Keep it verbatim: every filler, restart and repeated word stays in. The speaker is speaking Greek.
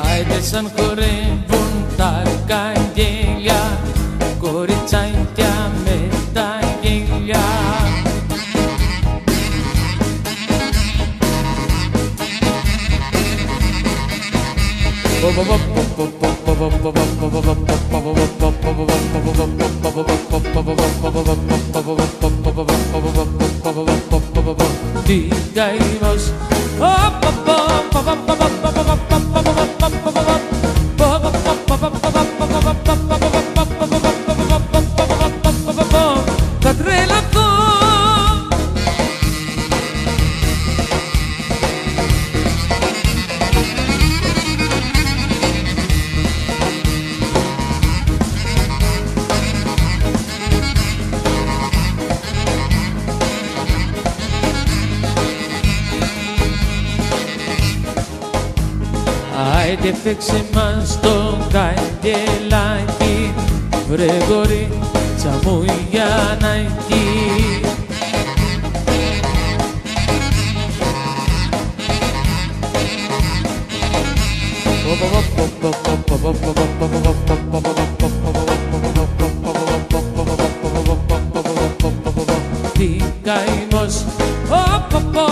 Άιντε σαν χορεύουν τα καγγέλια, κοριτσάκια με τα γέλια. Τι καημός. Θα τρελαθώ. Άιντε παίξε μας το καγγελάκι, βρε κορίτσα μου Γιαννάκη. Τι καημός.